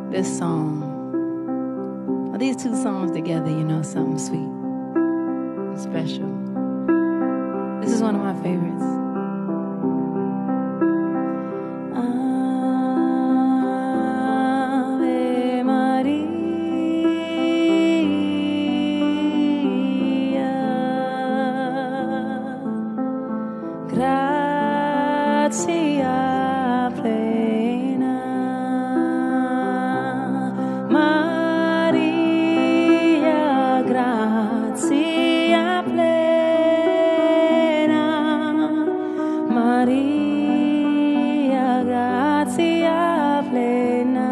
this song, or these two songs together, you know, something sweet and special. This is one of my favorites. Ave Maria, gratia plena, Maria, gratia plena, Maria, gratia plena,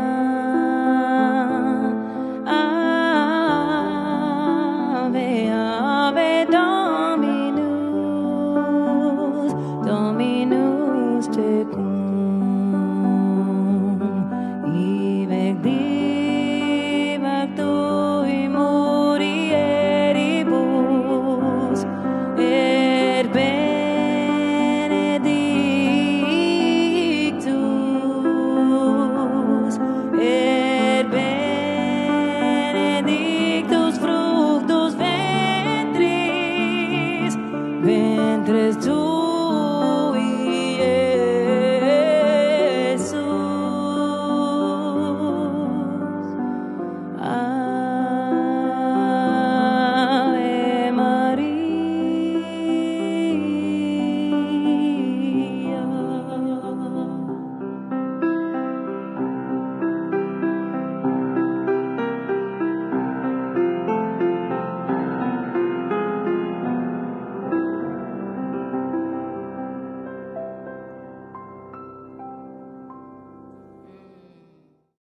Ave, Ave Dominus, Dominus tecum, ibec divactui morieribus, et benedictus, fructus ventris, ventris tu